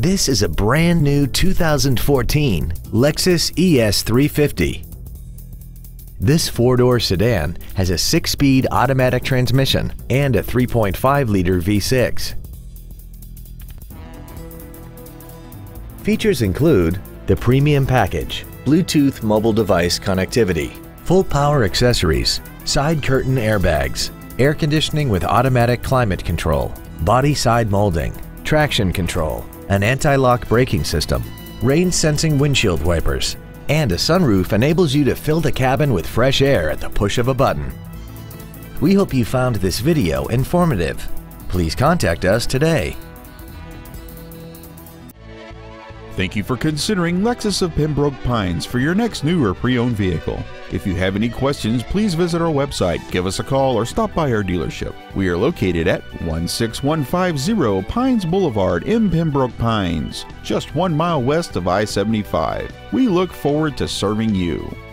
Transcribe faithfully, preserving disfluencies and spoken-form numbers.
This is a brand new two thousand fourteen Lexus E S three fifty. This four-door sedan has a six-speed automatic transmission and a three point five liter V six. Features include the premium package, Bluetooth mobile device connectivity, full power accessories, side curtain airbags, air conditioning with automatic climate control, body side molding, traction control, an anti-lock braking system, rain sensing windshield wipers, and a sunroof enables you to fill the cabin with fresh air at the push of a button. We hope you found this video informative. Please contact us today. Thank you for considering Lexus of Pembroke Pines for your next new or pre-owned vehicle. If you have any questions, please visit our website, give us a call, or stop by our dealership. We are located at one six one five zero Pines Boulevard in Pembroke Pines, just one mile west of I seventy-five. We look forward to serving you.